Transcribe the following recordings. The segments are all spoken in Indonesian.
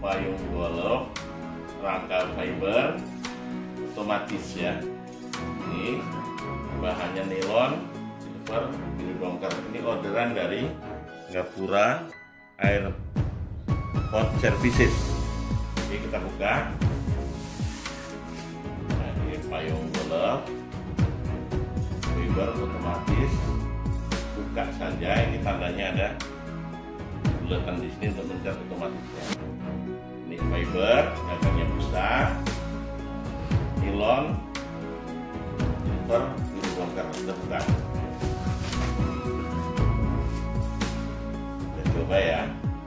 payung golok rangka fiber otomatis ya. Ini bahannya nilon, silver, biru dongker. Ini orderan dari Gapura Airport Services. Oke, kita buka. Nah, ini payung golok fiber otomatis. Buka saja, ini tandanya ada bulatan di sini untuk mencet otomatisnya. Ini fiber, gagangnya besar, nilon, silver, biru dongker. Kita buka. Kita coba ya.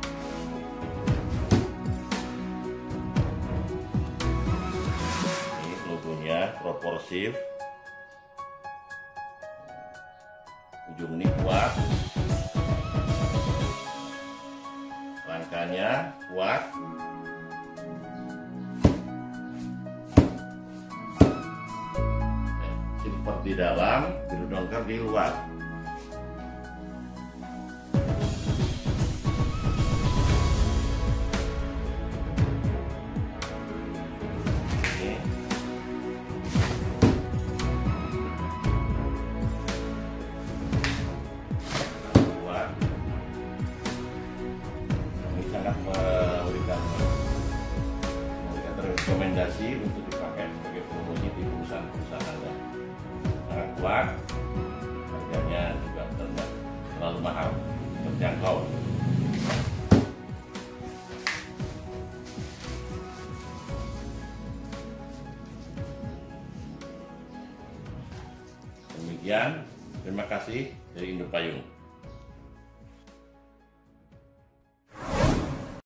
Ini logonya proporsif. Ujung ini kuat, rangkanya kuat, silver di dalam, biru dongker di luar. Sangat memberikan rekomendasi untuk dipakai sebagai promosi di perusahaan Anda. Sangat kuat, harganya juga tidak terlalu mahal, terjangkau. Demikian, terima kasih dari Indo Payung.